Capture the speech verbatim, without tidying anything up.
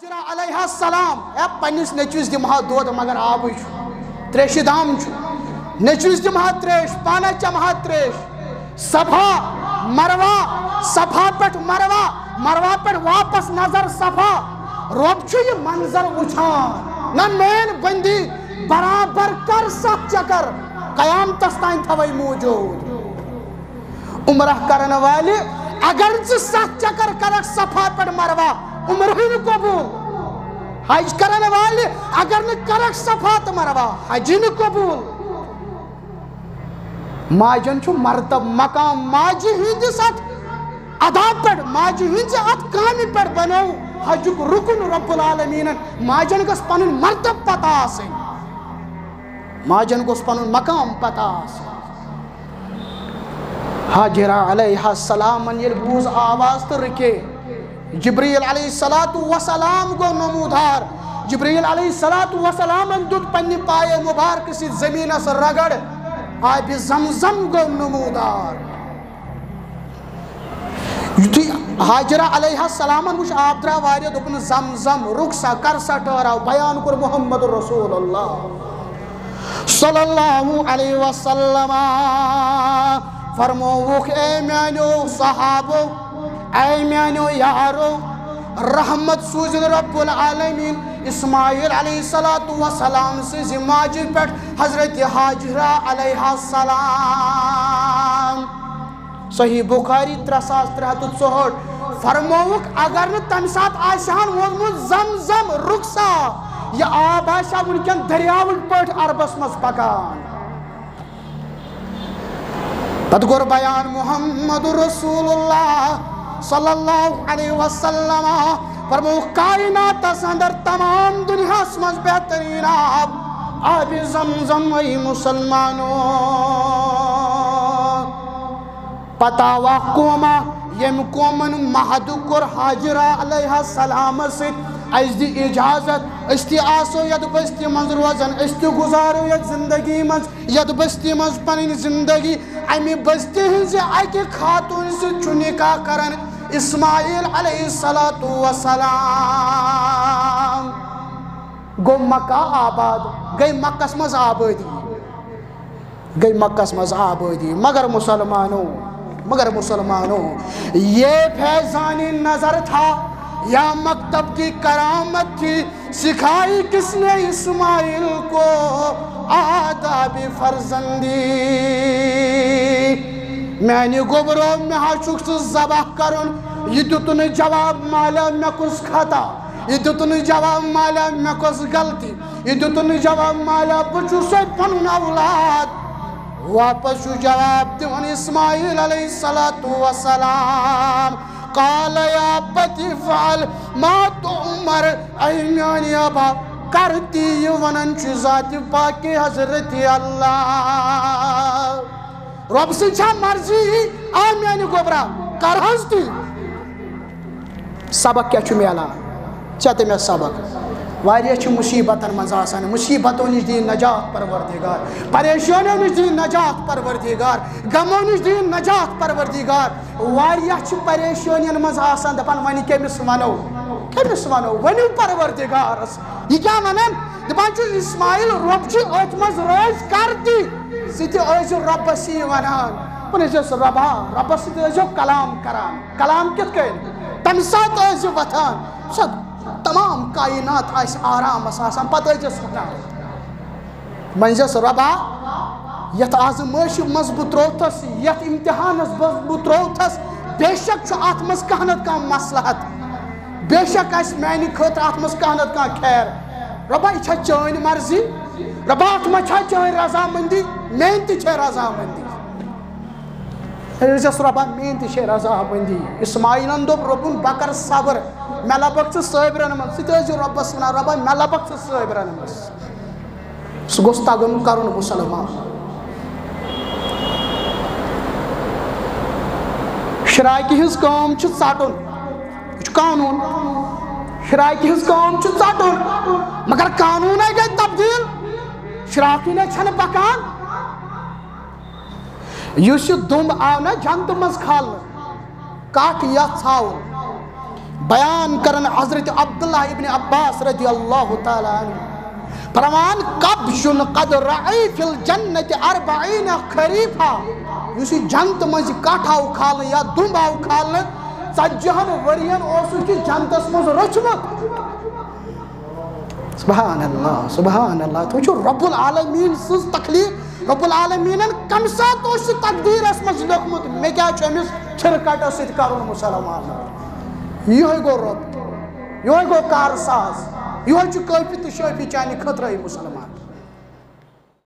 حاجرہ علیہ السلام اے پنس نچوس دمہا دود مگر آب تریش دام نچوس دمہا تریش پانا چمہا تریش صفا مروہ صفا پٹ مروہ مروہ پٹ واپس نظر صفا رب چھو یہ منظر وچھان نہ مین بندی برابر کر سک چکر قیام تستائن تھوئی موجود عمرہ کرن والے اگر چھ سک چکر کرک صفا پٹ مروہ عمرہ ہی قبول حج کرن والے اگر نہ کرک صفا تو مروہ حج ہی قبول ماجن چھو مرتب مقام ماجی ہند ساتھ ادا پڑ ماجی ہند سے ات کامی پڑ بنو حج رکن رب العالمین ماجن کو پنن مرتب پتا سے ماجن کو پنن مقام پتا سے حاجرہ علیہ السلام یل بوز آواز تو رکے جبریل علیہ السلام گو نمودار جبریل علیہ السلام اندود پنی پائے مبارک سی زمین سے رگڑ آب زمزم گو نمودار حاجرہ علیہ السلام وچ آب درا واریا دپن زمزم رخصا کرسا ٹھہراو بیان کر محمد رسول اللہ صلی اللہ علیہ وسلم فرموک اے میانو صحابو اے میانو یارو رحمت سوزن رب العالمین اسماعیل علیہ السلام سے زماجر پر حضرت حاجرہ علیہ السلام صحیح بخاری ترساس ترہت ژوہٹ فرموک اگر نہ تم سات آسان وزمت زمزم رخصا یہ آب آسا ونکن دریاول پٹ عربس مز پکان پت گر بیان محمد رسول اللہ صلی اللہ علیہ وسلم فرموک کائنات اندر تمام دنیا اسمز بہترین آب آب زمزم ای مسلمانوں پتاوا قوما یم قومن مہدو کر حاجرہ علیہ السلام سے از دی اجازت استی آسو ید بستی منز روزن استی گزارو ید زندگی منز ید بستی منز پنین زندگی امی بستی ہنزی آئی خاتون سے چنکا کرن اسماعیل علیہ السلام گو مکہ آباد گئی مکہ سمز آبادی گئی مکہ سمز آبادی مگر مسلمانوں مگر مسلمانوں یہ فیضانی نظر تھا یا مکتب کی کرامت تھی سکھائی کس نے اسماعیل کو آداب فرزندی میں نے گبرو میں حشک سے ذبح کرن یہ دتن جواب مالا میں کس خطا یہ دتن جواب مالا میں کس غلطی یہ دتن جواب مالا بچو سے پنن اولاد واپس جواب دیون اسماعیل علیہ السلام قال یا بتی فعل ما تؤمر ایمیانی ابا کرتی یہ ونن چیزات پاکی حضرت اللہ رب سے چھا مرضی آمیانی گبرا کر ہستی سبق کیا چھو میلا چاہتے میں سبق واریہ چھو مصیبتن منز آسان مصیبتوں نش دین نجات پروردگار پریشانوں نش دین نجات پروردگار غموں نش دین نجات پروردگار واریہ چھو پریشانوں منز آسان دپان ونی کیمس ونو کیمس ونو ونیو پروردگار یہ کیا ونن دپان چھو اسماعیل رب چھو ات مز روز کر دی سیتی ایزو رب سی ونان پنیزو ربا رب سی ایزو کلام کران کلام کت کن تمسات ایزو وطان سب تمام کائنات آئیس آرام اساسان پتہ جس ونان منزس ربا یت آزمائش مضبوط روتس یت امتحان مضبوط روتس بے شک چھو آتمس کہنت کا مصلحت بے شک اس معنی خطر آتمس کہنت کا خیر ربا اچھا چین مرضی ربا آتما چھا چین رضا مندی مینتی چھے رضا مندی رجس ربا مینتی چھے رضا مندی اسماعیل اندب ربن بکر صبر میلا بخت صحیبرن من سیتے جو رب سنا ربا میلا بخت صحیبرن من سگوستا گن کرن مسلمان شرائکی ہز کام چھو ساٹن یہ قانون شرائکی ہز کام چھو ساٹن مگر قانون ہے گئے تبدیل شرائکی نے چھن پکان یوسی دم آو نا جنت مز کھال کاٹ یا ژھاول بیان کرن حضرت عبداللہ ابن عباس رضی اللہ تعالیٰ عنہ فرمان قبشن قد رعی فی الجنت اربعین خریفا یوسی جنت مز کاٹھاو کھالن یا دنباو کھالن ژتجیہن ورین اوسو کی جنتس مز رچمت سبحان اللہ سبحان اللہ تو چھو رب العالمین سز تخلیق رب العالمین کم سات اس تقدیر اس مز لکھمت میں کیا چھو امس چھرکٹ ست کرن مسلمان یہ گو رب یہ گو کارساز یہ چھو کافی تو شافی چانی خطرہ مسلمان